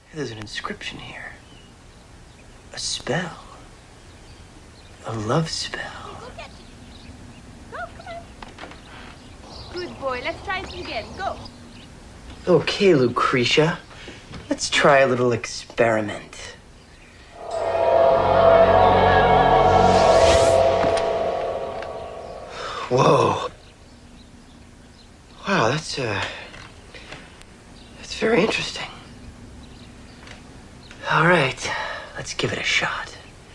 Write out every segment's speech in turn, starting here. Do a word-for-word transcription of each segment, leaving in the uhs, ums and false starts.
There's an inscription here. A spell. A love spell. Go, come on. Good boy. Let's try it again. Go. Okay, Lucretia. Let's try a little experiment. Whoa. Wow, that's, uh... that's very interesting. All right, let's give it a shot.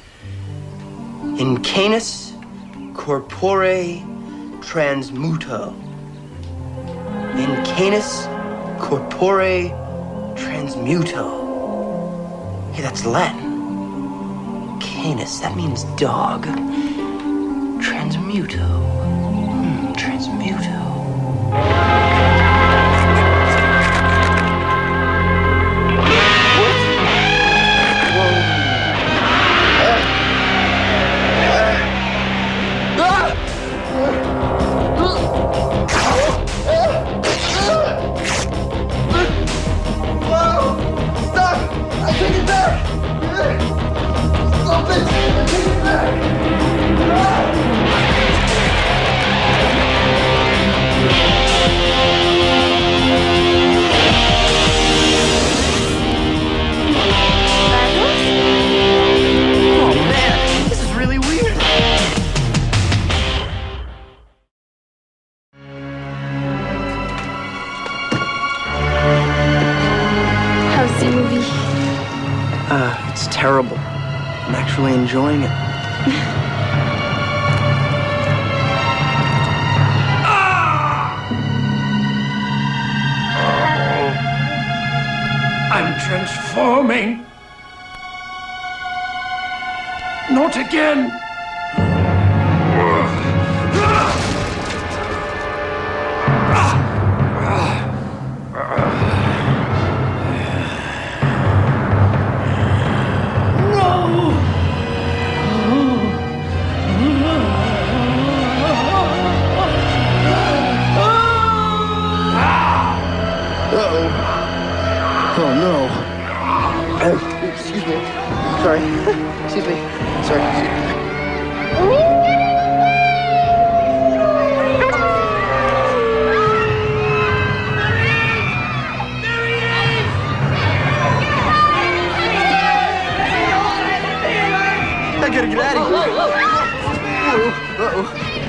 In canis corpore transmuto. In canis corpore transmuto. Hey, that's Latin. Canis, that means dog. Transmuto. Hmm, transmuto. Uh, it's terrible. I'm actually enjoying it. I'm transforming. Not again. Oh, no. Uh, excuse me. Sorry. Excuse me. Sorry. Excuse me. I gotta get out of here. Uh-oh. Uh-oh.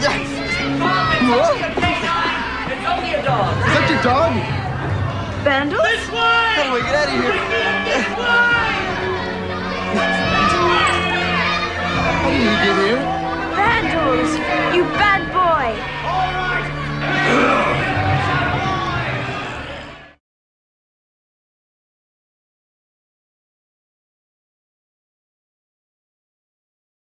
It's only a dog. Is that your dog? Vandals? This way! How do I get out of here? This way! How did you get here? Vandals! You bad boy!